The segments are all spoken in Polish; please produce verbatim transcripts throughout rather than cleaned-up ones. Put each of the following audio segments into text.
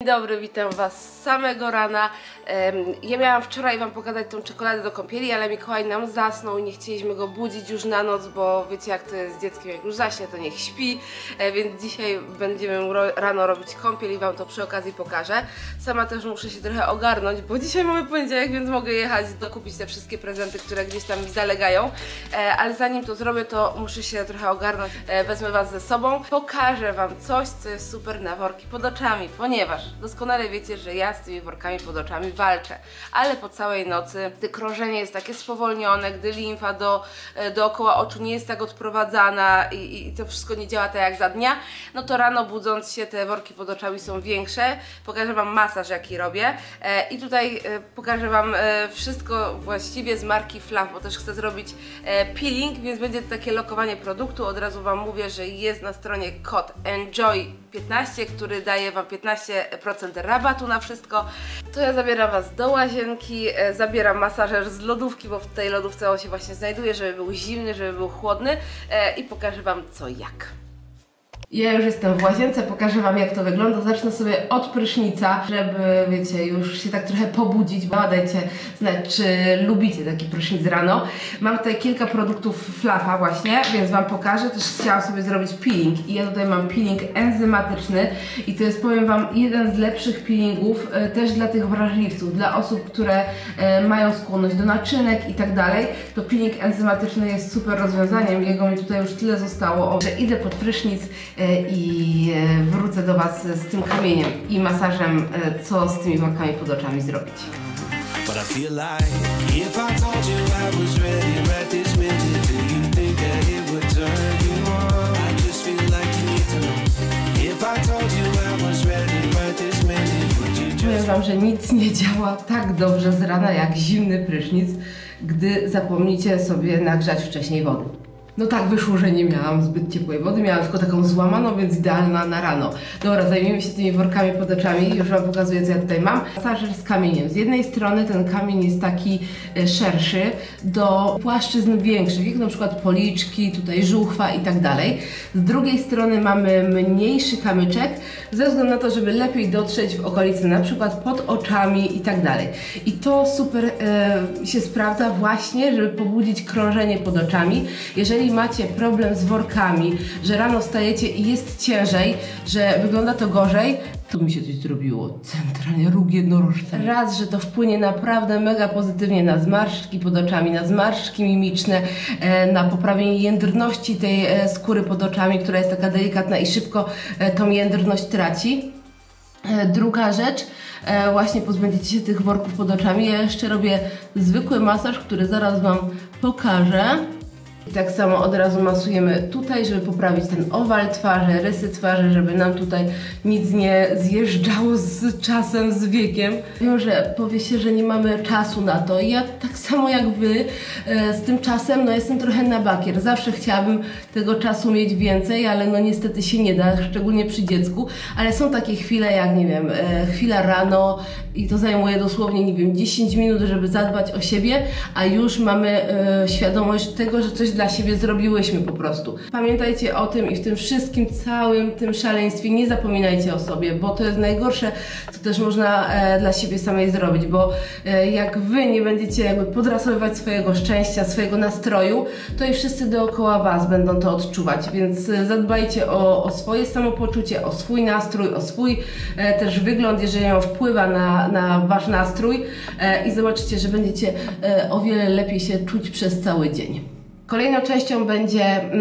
Dzień dobry, witam Was z samego rana. Ja miałam wczoraj Wam pokazać tą czekoladę do kąpieli, ale Mikołaj nam zasnął i nie chcieliśmy go budzić już na noc, bo wiecie jak to jest z dzieckiem, jak już zaśnie to niech śpi, więc dzisiaj będziemy rano robić kąpiel i Wam to przy okazji pokażę. Sama też muszę się trochę ogarnąć, bo dzisiaj mamy poniedziałek, więc mogę jechać dokupić te wszystkie prezenty, które gdzieś tam mi zalegają, ale zanim to zrobię, to muszę się trochę ogarnąć. Wezmę Was ze sobą, pokażę Wam coś, co jest super na worki pod oczami, ponieważ doskonale wiecie, że ja z tymi workami pod oczami walczę, ale po całej nocy, gdy krążenie jest takie spowolnione, gdy limfa do, dookoła oczu nie jest tak odprowadzana i, i to wszystko nie działa tak jak za dnia, no to rano budząc się te worki pod oczami są większe. Pokażę Wam masaż jaki robię e, i tutaj e, pokażę Wam e, wszystko właściwie z marki Fluff, bo też chcę zrobić e, peeling, więc będzie to takie lokowanie produktu. Od razu Wam mówię, że jest na stronie kod enjoy piętnaście, który daje Wam piętnaście procent rabatu na wszystko. To ja zabieram Was do łazienki, e, zabieram masażer z lodówki, bo w tej lodówce on się właśnie znajduje, żeby był zimny, żeby był chłodny e, i pokażę Wam co jak. Ja już jestem w łazience, pokażę Wam jak to wygląda. Zacznę sobie od prysznica, żeby wiecie, już się tak trochę pobudzić, bo dajcie znać, czy lubicie taki prysznic rano. Mam tutaj kilka produktów Fluffa właśnie, więc Wam pokażę. Też chciałam sobie zrobić peeling i ja tutaj mam peeling enzymatyczny i to jest, powiem Wam, jeden z lepszych peelingów e, też dla tych wrażliwców, dla osób, które e, mają skłonność do naczynek i tak dalej. To peeling enzymatyczny jest super rozwiązaniem, jego mi tutaj już tyle zostało, o, że idę pod prysznic i wrócę do Was z tym kamieniem i masażem, co z tymi workami pod oczami zrobić. Powiem Wam, że nic nie działa tak dobrze z rana jak zimny prysznic, gdy zapomnicie sobie nagrzać wcześniej wody. No tak wyszło, że nie miałam zbyt ciepłej wody, miałam tylko taką złamaną, więc idealna na rano. Dobra, zajmiemy się tymi workami pod oczami, już Wam pokazuję co ja tutaj mam. Masażer z kamieniem. Z jednej strony ten kamień jest taki e, szerszy do płaszczyzn większych, jak na przykład policzki, tutaj żuchwa i tak dalej. Z drugiej strony mamy mniejszy kamyczek, ze względu na to, żeby lepiej dotrzeć w okolicy, na przykład pod oczami i tak dalej. I to super e, się sprawdza właśnie, żeby pobudzić krążenie pod oczami. Jeżeli macie problem z workami, że rano wstajecie i jest ciężej, że wygląda to gorzej, to mi się coś zrobiło. Centralnie róg jednorożca. Raz, że to wpłynie naprawdę mega pozytywnie na zmarszczki pod oczami, na zmarszczki mimiczne, na poprawienie jędrności tej skóry pod oczami, która jest taka delikatna i szybko tą jędrność traci. Druga rzecz, właśnie pozbędziecie się tych worków pod oczami. Ja jeszcze robię zwykły masaż, który zaraz Wam pokażę. I tak samo od razu masujemy tutaj, żeby poprawić ten owal twarzy, rysy twarzy, żeby nam tutaj nic nie zjeżdżało z czasem, z wiekiem. Wiem, że powie się, że nie mamy czasu na to. I ja tak samo jak Wy z tym czasem, no jestem trochę na bakier. Zawsze chciałabym tego czasu mieć więcej, ale no niestety się nie da, szczególnie przy dziecku. Ale są takie chwile jak, nie wiem, chwila rano i to zajmuje dosłownie, nie wiem, dziesięć minut, żeby zadbać o siebie, a już mamy świadomość tego, że coś dla siebie zrobiłyśmy po prostu. Pamiętajcie o tym i w tym wszystkim, całym tym szaleństwie nie zapominajcie o sobie, bo to jest najgorsze, co też można e, dla siebie samej zrobić, bo e, jak Wy nie będziecie jakby podrasowywać swojego szczęścia, swojego nastroju, to i wszyscy dookoła Was będą to odczuwać, więc e, zadbajcie o, o swoje samopoczucie, o swój nastrój, o swój e, też wygląd, jeżeli on wpływa na, na Wasz nastrój e, i zobaczycie, że będziecie e, o wiele lepiej się czuć przez cały dzień. Kolejną częścią będzie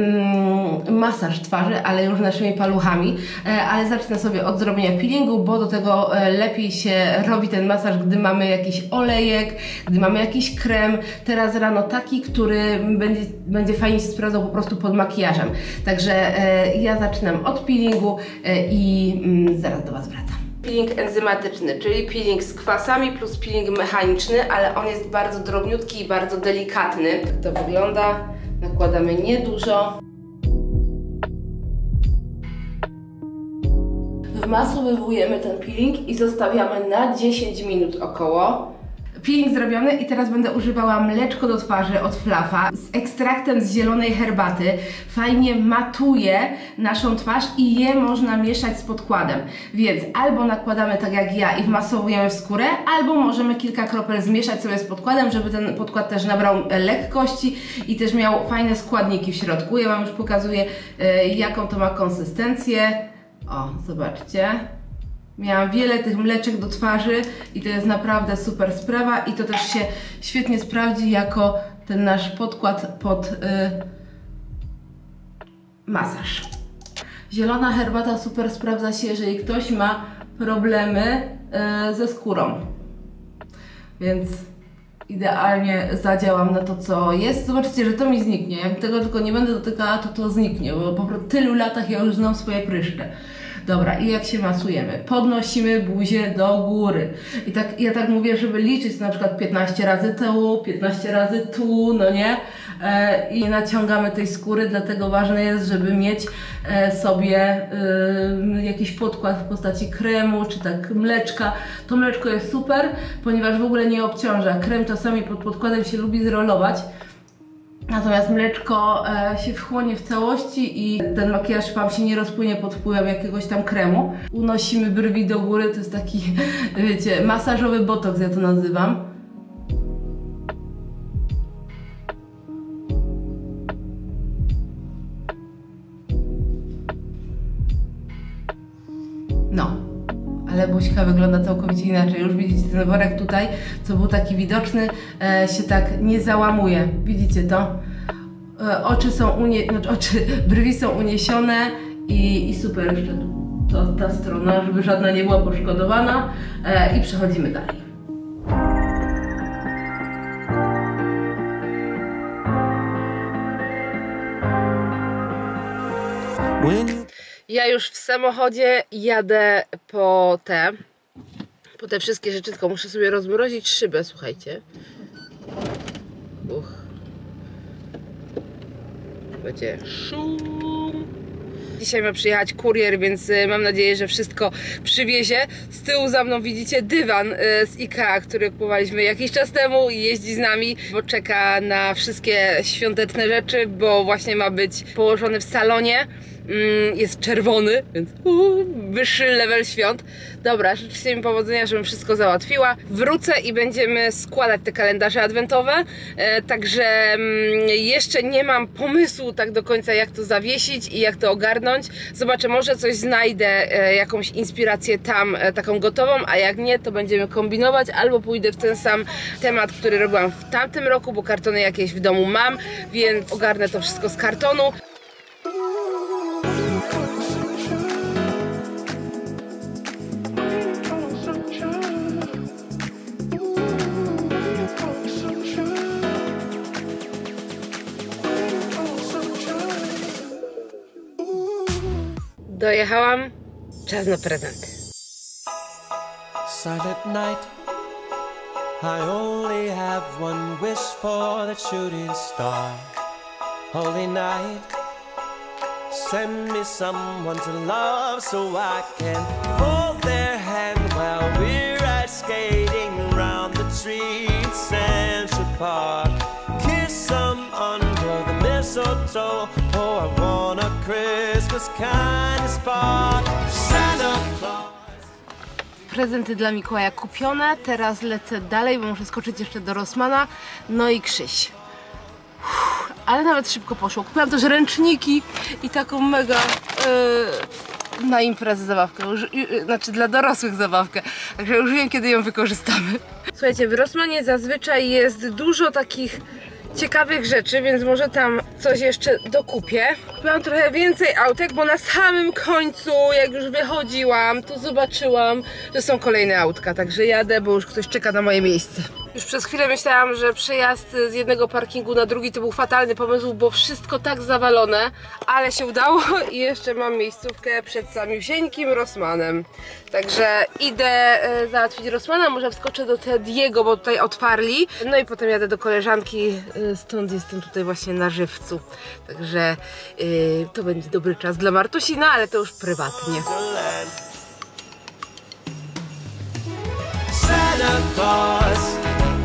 mm, masaż twarzy, ale już naszymi paluchami, e, ale zacznę sobie od zrobienia peelingu, bo do tego e, lepiej się robi ten masaż, gdy mamy jakiś olejek, gdy mamy jakiś krem. Teraz rano taki, który będzie, będzie fajnie się sprawdzał po prostu pod makijażem. Także e, ja zaczynam od peelingu e, i mm, zaraz do Was wracam. Peeling enzymatyczny, czyli peeling z kwasami plus peeling mechaniczny, ale on jest bardzo drobniutki i bardzo delikatny. Tak to wygląda. Nakładamy niedużo. Wmasowujemy ten peeling i zostawiamy na dziesięć minut około. Peeling zrobiony i teraz będę używała mleczko do twarzy od Flafa z ekstraktem z zielonej herbaty. Fajnie matuje naszą twarz i je można mieszać z podkładem. Więc albo nakładamy tak jak ja i wmasowujemy w skórę, albo możemy kilka kropel zmieszać sobie z podkładem, żeby ten podkład też nabrał lekkości i też miał fajne składniki w środku. Ja Wam już pokazuję, yy, jaką to ma konsystencję. O, zobaczcie. Miałam wiele tych mleczek do twarzy i to jest naprawdę super sprawa i to też się świetnie sprawdzi jako ten nasz podkład pod yy, masaż. Zielona herbata super sprawdza się, jeżeli ktoś ma problemy yy, ze skórą. Więc idealnie zadziałam na to, co jest. Zobaczcie, że to mi zniknie. Jak tego tylko nie będę dotykała, to to zniknie, bo po tylu latach ja już znam swoje pryszcze. Dobra, i jak się masujemy? Podnosimy buzię do góry. I tak, ja tak mówię, żeby liczyć na przykład piętnaście razy tu, piętnaście razy tu, no nie? E, I naciągamy tej skóry, dlatego ważne jest, żeby mieć e, sobie e, jakiś podkład w postaci kremu, czy tak mleczka. To mleczko jest super, ponieważ w ogóle nie obciąża. Krem czasami pod podkładem się lubi zrolować. Natomiast mleczko e, się wchłonie w całości i ten makijaż Wam się nie rozpłynie pod wpływem jakiegoś tam kremu. Unosimy brwi do góry, to jest taki, wiecie, masażowy botoks, ja to nazywam. No, ale buźka wygląda całkowicie inaczej. Już widzicie ten worek tutaj, co był taki widoczny, e, się tak nie załamuje. Widzicie to? E, oczy są unie... znaczy oczy, brwi są uniesione i, i super jeszcze to, ta strona, żeby żadna nie była poszkodowana. E, I przechodzimy dalej. Ja już w samochodzie jadę po te, po te wszystkie rzeczy, tylko muszę sobie rozmrozić szybę, słuchajcie. Uch. Będzie szum. Dzisiaj ma przyjechać kurier, więc mam nadzieję, że wszystko przywiezie. Z tyłu za mną widzicie dywan z Ikea, który kupowaliśmy jakiś czas temu i jeździ z nami, bo czeka na wszystkie świąteczne rzeczy, bo właśnie ma być położony w salonie. Jest czerwony, więc uh, wyższy level świąt. Dobra, życzcie mi powodzenia, żebym wszystko załatwiła. Wrócę i będziemy składać te kalendarze adwentowe. E, także mm, jeszcze nie mam pomysłu tak do końca, jak to zawiesić i jak to ogarnąć. Zobaczę, może coś znajdę, e, jakąś inspirację tam e, taką gotową, a jak nie, to będziemy kombinować, albo pójdę w ten sam temat, który robiłam w tamtym roku, bo kartony jakieś w domu mam, więc ogarnę to wszystko z kartonu. Dojechałam, czas na prezenty. Silent night, I only have one wish for the shooting star. Holy night, send me someone to love so I can hold their hand while we're ice skating around the streets Central Park. Kiss them under the mistletoe. Oh, I want a Christmas kind of spark. Santa Claus. Prezenty dla Mikołaja kupione. Teraz lecę dalej, bo muszę skoczyć jeszcze do Rossmana. No i Krzyś. Uff, ale nawet szybko poszło. Kupiłam też ręczniki i taką mega yy, na imprezę zabawkę. Już, yy, znaczy dla dorosłych zabawkę. Także już wiem, kiedy ją wykorzystamy. Słuchajcie, w Rossmanie zazwyczaj jest dużo takich ciekawych rzeczy, więc może tam coś jeszcze dokupię. Kupiłam trochę więcej autek, bo na samym końcu, jak już wychodziłam, to zobaczyłam, że są kolejne autka, także jadę, bo już ktoś czeka na moje miejsce. Już przez chwilę myślałam, że przejazd z jednego parkingu na drugi to był fatalny pomysł, bo wszystko tak zawalone, ale się udało i jeszcze mam miejscówkę przed samiusieńkim Rossmanem. Także idę e, załatwić Rossmana, może wskoczę do Tediego, bo tutaj otwarli. No i potem jadę do koleżanki, e, stąd jestem tutaj właśnie na żywcu. Także e, to będzie dobry czas dla Martusina, ale to już prywatnie. Santa Claus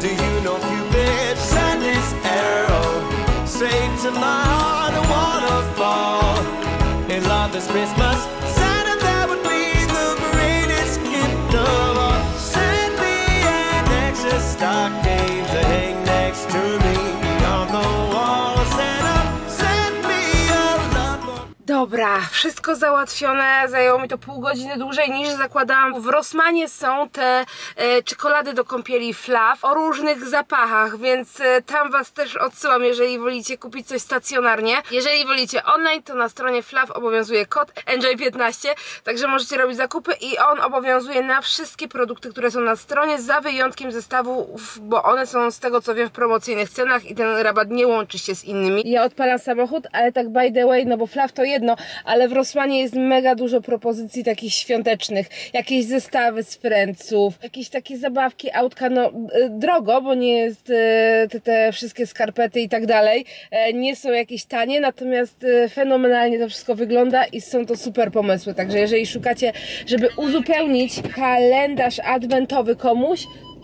Christmas. Santa, that would be the greatest gift of all. Send me an extra stocking to hang next to me on the wall. Santa, send me a love. Dobra, wszystko załatwione, zajęło mi to pół godziny dłużej niż zakładałam. W Rossmanie są te e, czekolady do kąpieli Fluff o różnych zapachach, więc e, tam was też odsyłam, jeżeli wolicie kupić coś stacjonarnie. Jeżeli wolicie online, to na stronie Fluff obowiązuje kod Enjoy piętnaście, także możecie robić zakupy i on obowiązuje na wszystkie produkty, które są na stronie, za wyjątkiem zestawów, bo one są, z tego co wiem, w promocyjnych cenach i ten rabat nie łączy się z innymi. Ja odpalam samochód, ale tak by the way, no bo Fluff to jedno, ale w Rossmanie jest mega dużo propozycji takich świątecznych, jakieś zestawy z Friendsów, jakieś takie zabawki, autka, no drogo, bo nie jest te, te wszystkie skarpety i tak dalej, nie są jakieś tanie, natomiast fenomenalnie to wszystko wygląda i są to super pomysły, także jeżeli szukacie, żeby uzupełnić kalendarz adwentowy komuś,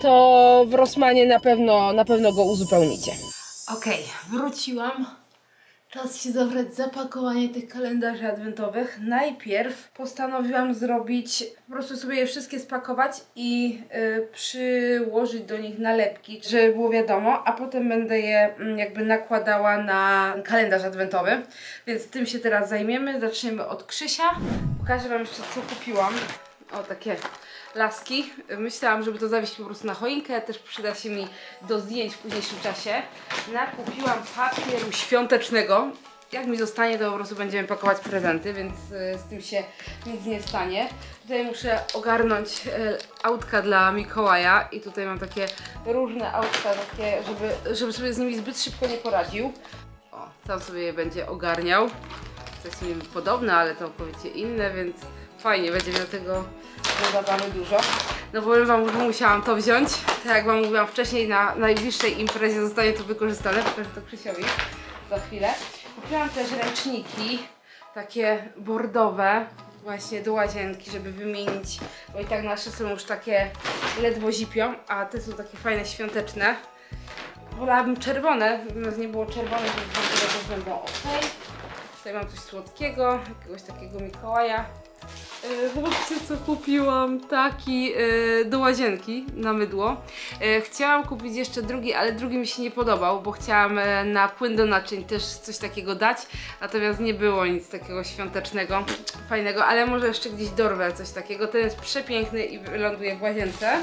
to w Rossmanie na pewno, na pewno go uzupełnicie. Okej, wróciłam. Czas się zabrać za pakowanie tych kalendarzy adwentowych. Najpierw postanowiłam zrobić, po prostu sobie je wszystkie spakować i y, przyłożyć do nich nalepki, żeby było wiadomo, a potem będę je y, jakby nakładała na kalendarz adwentowy. Więc tym się teraz zajmiemy. Zaczniemy od Krzysia. Pokażę wam jeszcze, co kupiłam. O, takie laski. Myślałam, żeby to zawiesić po prostu na choinkę, też przyda się mi do zdjęć w późniejszym czasie. Nakupiłam papieru świątecznego. Jak mi zostanie, to po prostu będziemy pakować prezenty, więc y, z tym się nic nie stanie. Tutaj muszę ogarnąć y, autka dla Mikołaja i tutaj mam takie różne autka, takie, żeby, żeby sobie z nimi zbyt szybko nie poradził. O, sam sobie je będzie ogarniał. To jest mi podobne, ale całkowicie inne, więc fajnie, będzie miał tego dodawamy dużo. No powiem wam, że musiałam to wziąć. Tak jak wam mówiłam wcześniej, na najbliższej imprezie zostanie to wykorzystane. Pokażę to Krzysiowi za chwilę. Kupiłam też ręczniki, takie bordowe, właśnie do łazienki, żeby wymienić, bo i tak nasze są już takie ledwo zipią, a te są takie fajne, świąteczne. Wolałabym czerwone, natomiast nie było czerwonych, więc też będą ok. Tutaj mam coś słodkiego, jakiegoś takiego Mikołaja. Zobaczcie, co kupiłam, taki yy, do łazienki na mydło. Yy, chciałam kupić jeszcze drugi, ale drugi mi się nie podobał, bo chciałam yy, na płyn do naczyń też coś takiego dać, natomiast nie było nic takiego świątecznego, fajnego, ale może jeszcze gdzieś dorwę coś takiego. Ten jest przepiękny i ląduje w łazience.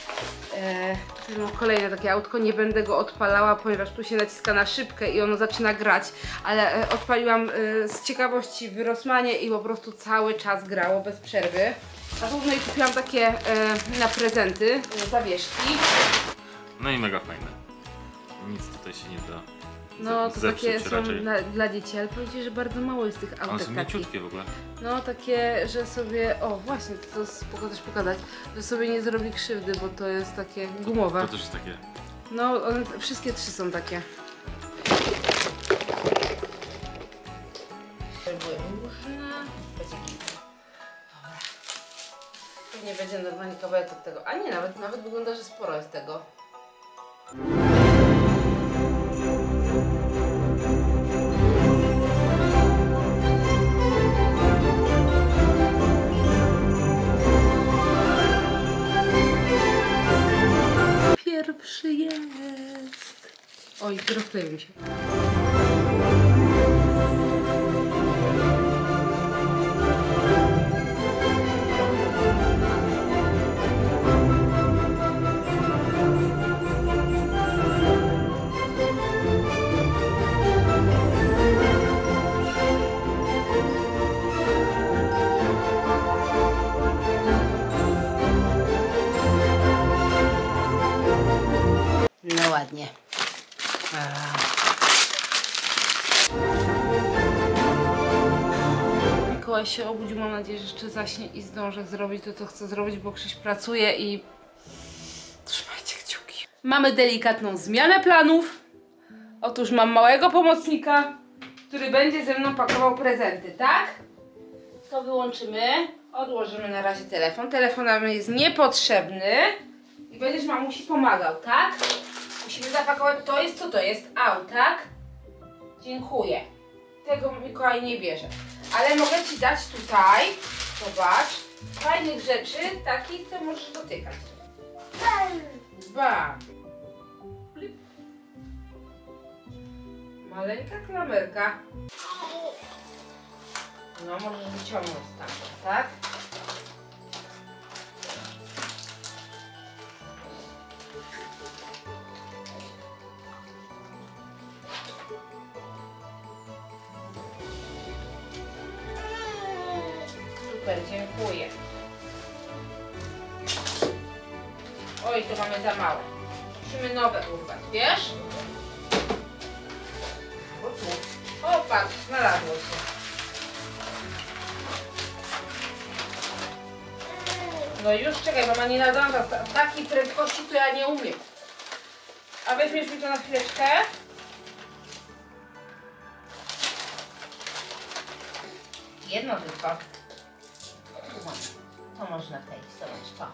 Yy, tutaj mam kolejne takie autko, nie będę go odpalała, ponieważ tu się naciska na szybkę i ono zaczyna grać, ale yy, odpaliłam yy, z ciekawości w Rossmanie i po prostu cały czas grało bez przerwy. A tutaj kupiłam takie yy, na prezenty yy, zawieszki. No i mega fajne. Nic tutaj się nie da. No to zepsuć takie są raczej. dla, dla dzieci, ale powiem ci, że bardzo mało jest tych autek One są takich. mięciutkie w ogóle. No takie, że sobie, o właśnie, to, to spoko też pokazać, że sobie nie zrobi krzywdy, bo to jest takie gumowe. To też jest takie. No one, wszystkie trzy są takie. Były różne. Dobra. Nie będzie normalnie kawałek od tego. A nie, nawet, nawet wygląda, że sporo jest tego. Pierwszy jest. Oj, rozkleił mi się. No ładnie. Mikołaj się obudził, mam nadzieję, że jeszcze zaśnie i zdążę zrobić to, co chcę zrobić, bo Krzyś pracuje i trzymajcie kciuki. Mamy delikatną zmianę planów. Otóż mam małego pomocnika, który będzie ze mną pakował prezenty, tak? To wyłączymy, odłożymy na razie telefon. Telefon nam jest niepotrzebny i będziesz mamusi pomagał, tak? Musimy zapakować, to jest co to jest? Au, tak? Dziękuję. Tego Mikołaj nie bierze. Ale mogę Ci dać tutaj, zobacz, fajnych rzeczy, takich, co możesz dotykać. Ba. Maleńka klamerka. No, możesz wyciągnąć stamtąd, tak? Super, dziękuję. Oj, to mamy za małe. Musimy nowe urwać, wiesz? O tu. O, patrz, znalazło się. No już, czekaj, mama nie nadąża. W takiej prędkości to ja nie umiem. A weźmiesz mi to na chwileczkę? Jedno tylko. Tu mam. To można wejść, zobacz to.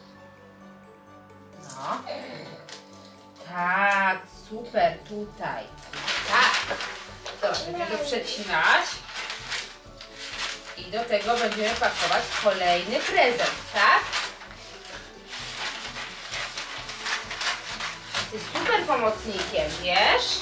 No. Tak, super, tutaj. Tak. Dobra, będziemy przecinać. I do tego będziemy pakować kolejny prezent, tak? Jesteś super pomocnikiem, wiesz?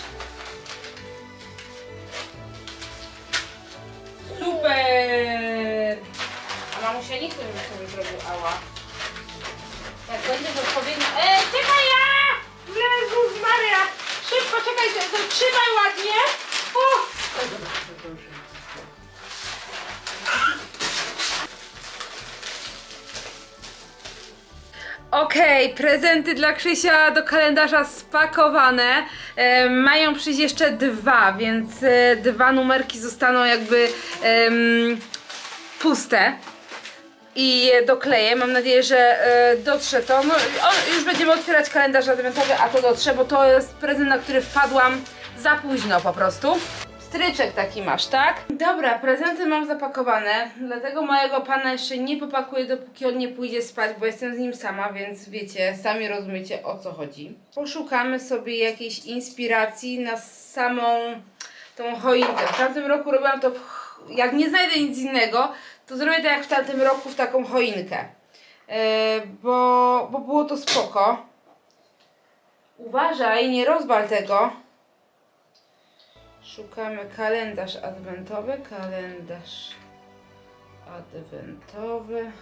Super! A mamusia nic nie sobie zrobił, ała. Jak będziesz odpowiednio... Ej, czekaj ja! Jezus Maria! Szybko, czekaj, to, to trzymaj ładnie! O! Okej, okay, prezenty dla Krzysia do kalendarza spakowane. E, mają przyjść jeszcze dwa, więc e, dwa numerki zostaną jakby e, puste. I je dokleję. Mam nadzieję, że e, dotrze to. No, on, już będziemy otwierać kalendarz adwentowy, a to dotrze, bo to jest prezent, na który wpadłam za późno po prostu. Stryczek taki masz, tak? Dobra, prezenty mam zapakowane, dlatego mojego pana jeszcze nie popakuję, dopóki on nie pójdzie spać, bo jestem z nim sama, więc wiecie, sami rozumiecie, o co chodzi. Poszukamy sobie jakiejś inspiracji na samą tą choinkę. W tamtym roku robiłam to, w, jak nie znajdę nic innego, to zrobię tak jak w tamtym roku w taką choinkę, yy, bo, bo było to spoko. Uważaj, nie rozwal tego. Szukamy kalendarz adwentowy, kalendarz adwentowy.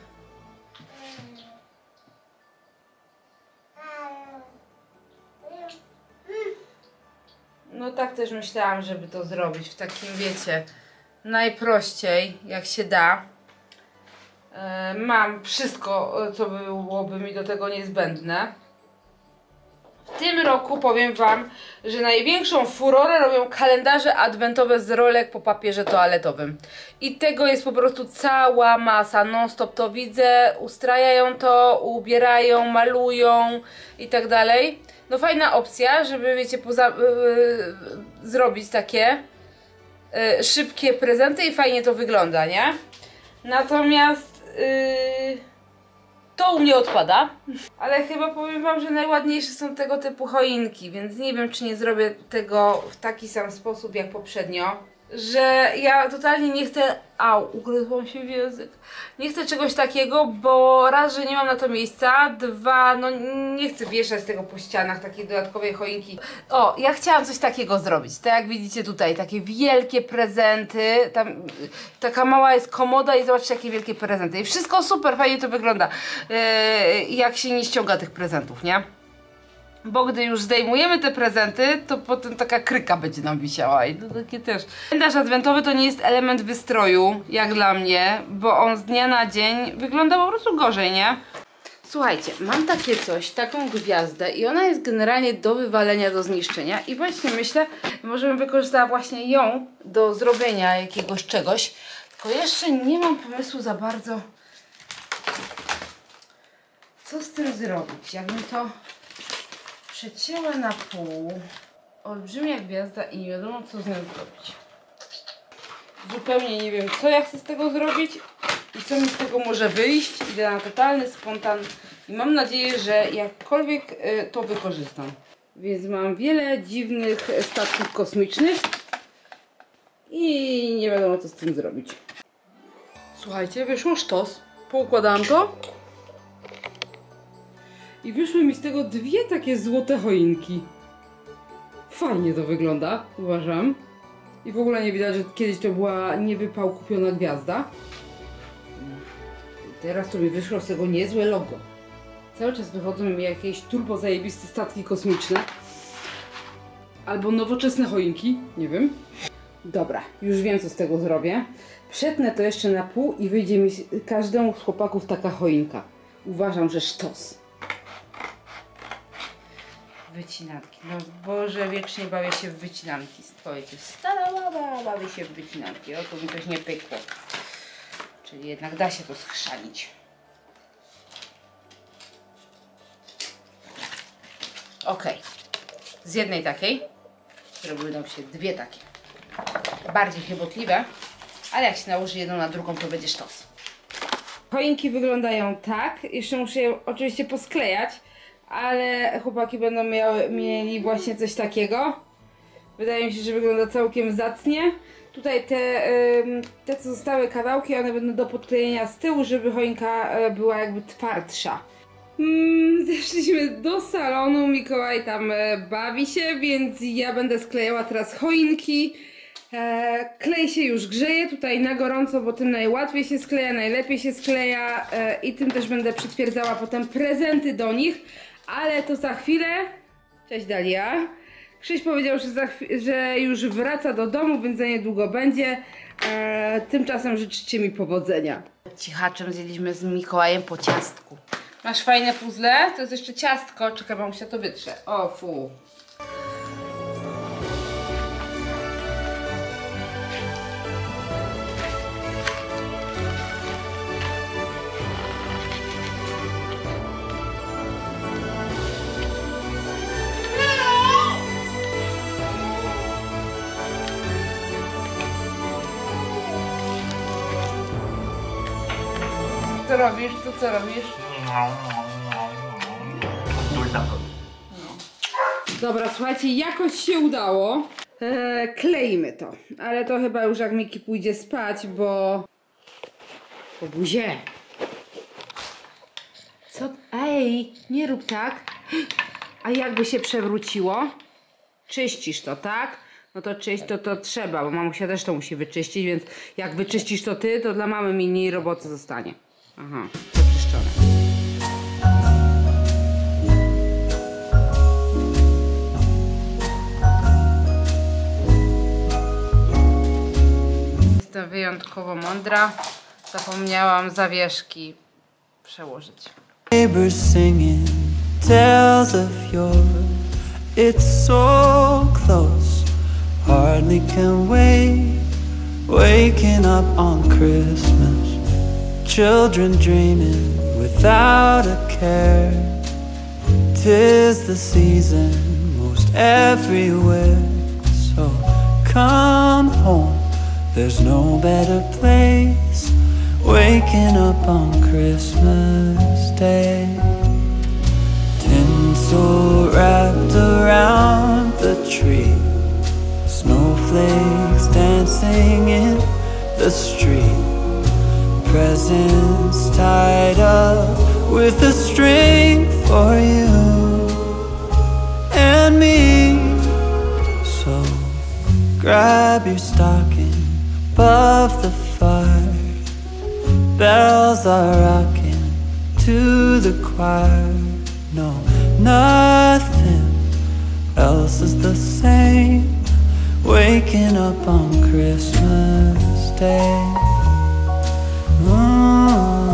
No tak też myślałam, żeby to zrobić w takim, wiecie, najprościej jak się da. E, mam wszystko, co byłoby mi do tego niezbędne. W tym roku powiem wam, że największą furorę robią kalendarze adwentowe z rolek po papierze toaletowym. I tego jest po prostu cała masa, non stop to widzę, ustrajają to, ubierają, malują i tak dalej. No fajna opcja, żeby wiecie, poza, yy, zrobić takie yy, szybkie prezenty i fajnie to wygląda, nie? Natomiast yy, to u mnie odpada, ale chyba powiem wam, że najładniejsze są tego typu choinki, więc nie wiem, czy nie zrobię tego w taki sam sposób jak poprzednio, że ja totalnie nie chcę, au, ugryzłam się w język, nie chcę czegoś takiego, bo raz, że nie mam na to miejsca, dwa, no nie chcę wieszać tego po ścianach, takiej dodatkowej choinki. O, ja chciałam coś takiego zrobić, tak jak widzicie tutaj, takie wielkie prezenty, tam taka mała jest komoda i zobaczcie, jakie wielkie prezenty i wszystko super, fajnie to wygląda, yy, jak się nie ściąga tych prezentów, nie? Bo gdy już zdejmujemy te prezenty, to potem taka kryka będzie nam wisiała i to takie też. Kalendarz adwentowy to nie jest element wystroju, jak dla mnie, bo on z dnia na dzień wygląda po prostu gorzej, nie? Słuchajcie, mam takie coś, taką gwiazdę i ona jest generalnie do wywalenia, do zniszczenia i właśnie myślę, może bym wykorzystała właśnie ją do zrobienia jakiegoś czegoś, tylko jeszcze nie mam pomysłu za bardzo, co z tym zrobić, jakbym to przecięła na pół, olbrzymia gwiazda i nie wiadomo, co z nią zrobić. Zupełnie nie wiem, co ja chcę z tego zrobić i co mi z tego może wyjść. Idę na totalny spontan i mam nadzieję, że jakkolwiek y, to wykorzystam. Więc mam wiele dziwnych statków kosmicznych i nie wiadomo, co z tym zrobić. Słuchajcie, wyszło sztos. Poukładałam to. I wyszły mi z tego dwie takie złote choinki. Fajnie to wygląda, uważam. I w ogóle nie widać, że kiedyś to była niewypał kupiona gwiazda. Teraz to mi wyszło z tego niezłe logo. Cały czas wychodzą mi jakieś turbo zajebiste statki kosmiczne. Albo nowoczesne choinki, nie wiem. Dobra, już wiem, co z tego zrobię. Przetnę to jeszcze na pół i wyjdzie mi każdemu z chłopaków taka choinka. Uważam, że sztos. Wycinanki. No Boże, wiecznie bawię się w wycinanki. Spojrzcie, stara baba, bawię się w wycinanki. O, tu mi coś nie pykło. Czyli jednak da się to schrzanić. Ok. Z jednej takiej zrobiły nam się dwie takie. Bardziej chybotliwe, ale jak się nałoży jedną na drugą, to będzie sztos. Choinki wyglądają tak. Jeszcze muszę je oczywiście posklejać, ale chłopaki będą miały, mieli właśnie coś takiego. Wydaje mi się, że wygląda całkiem zacnie. Tutaj te, te co zostały kawałki, one będą do podklejenia z tyłu, żeby choinka była jakby twardsza. Hmm, zeszliśmy do salonu, Mikołaj tam bawi się, więc ja będę sklejała teraz choinki. E, klej się już grzeje tutaj na gorąco, bo tym najłatwiej się skleja, najlepiej się skleja e, i tym też będę przytwierdzała potem prezenty do nich, ale to za chwilę. Cześć Dalia. Krzyś powiedział, że, za że już wraca do domu, więc za niedługo będzie. E, tymczasem życzycie mi powodzenia. Cichaczem zjedliśmy z Mikołajem po ciastku. Masz fajne puzzle? To jest jeszcze ciastko. Czekaj, bo się to wytrze. O, fu. Co robisz? Tu co robisz? Dobra, słuchajcie, jakoś się udało. Eee, kleimy to. Ale to chyba już jak Miki pójdzie spać, bo... Po buzie. Co? Ej, nie rób tak. A jakby się przewróciło? Czyścisz to, tak? No to czyść to, to trzeba, bo mamusia też to musi wyczyścić, więc jak wyczyścisz to ty, to dla mamy mniej roboty zostanie. Aha, wyczyszczone. Jestem wyjątkowo mądra. Zapomniałam zawieszki przełożyć. Neighbors singing tales of yore. It's so close, hardly can wait. Waking up on Christmas, children dreaming without a care. 'Tis the season most everywhere. So come home, there's no better place. Waking up on Christmas Day. Tinsel wrapped around the tree, snowflakes dancing in the street, presents tied up with a string for you and me. So grab your stocking above the fire. Bells are rocking to the choir. No, nothing else is the same. Waking up on Christmas Day. Mm.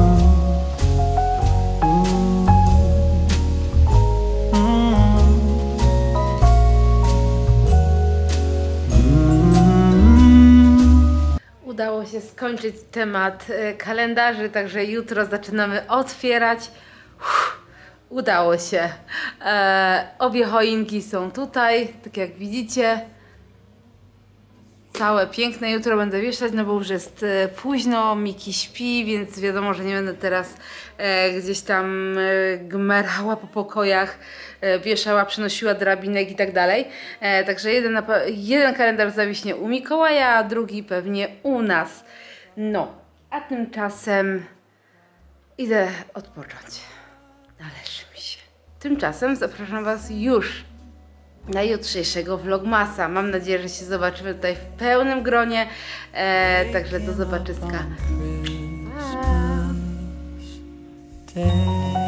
Udało się skończyć temat kalendarzy, także jutro zaczynamy otwierać. Uff, udało się. E, obie choinki są tutaj, tak jak widzicie. Całe piękne. Jutro będę wieszać, no bo już jest e, późno, Miki śpi, więc wiadomo, że nie będę teraz e, gdzieś tam e, gmerała po pokojach, e, wieszała, przynosiła drabinek i tak dalej. E, także jeden, jeden kalendarz zawiśnie u Mikołaja, a drugi pewnie u nas. No, A tymczasem idę odpocząć. Należy mi się. Tymczasem zapraszam Was już na jutrzejszego vlogmasa. Mam nadzieję, że się zobaczymy tutaj w pełnym gronie. E, także do zobaczyska. Pa! day.